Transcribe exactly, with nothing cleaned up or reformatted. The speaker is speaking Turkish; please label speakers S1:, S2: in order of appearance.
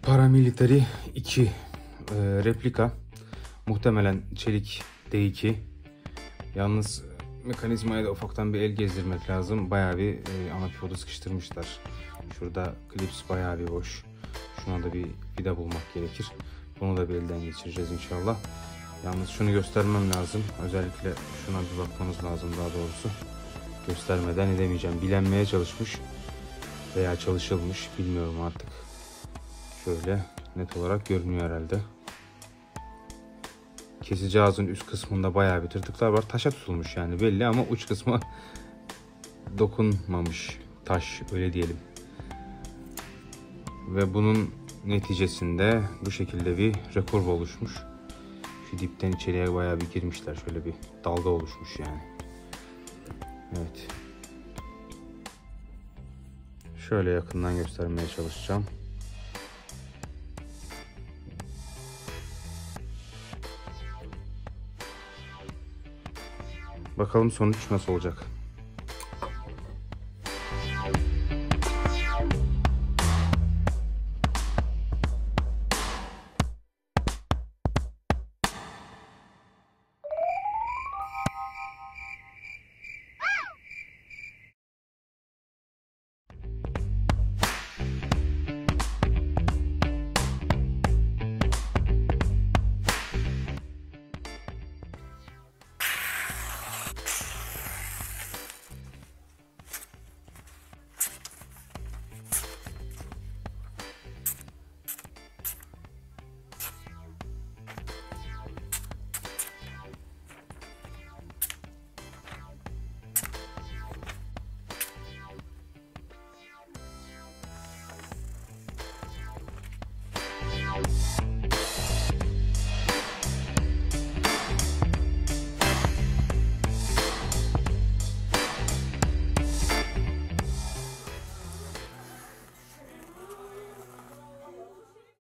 S1: Paramilitary iki e, replika. Muhtemelen çelik D iki. Yalnız mekanizmaya da ufaktan bir el gezdirmek lazım. Bayağı bir e, anapivodu sıkıştırmışlar. Şurada klips bayağı bir boş. Şuna da bir vida bulmak gerekir. Bunu da bir elden geçireceğiz inşallah. Yalnız şunu göstermem lazım. Özellikle şuna bir bakmamız lazım daha doğrusu. Göstermeden edemeyeceğim. Bilenmeye çalışmış veya çalışılmış. Bilmiyorum artık. Şöyle net olarak görünüyor herhalde. Kesici ağzın üst kısmında bayağı bir tırtıklar var. Taşa tutulmuş yani belli ama uç kısmı dokunmamış. Taş öyle diyelim. Ve bunun neticesinde bu şekilde bir rekurv oluşmuş. Şu dipten içeriye bayağı bir girmişler. Şöyle bir dalga oluşmuş yani. Evet. Şöyle yakından göstermeye çalışacağım. Bakalım sonuç nasıl olacak.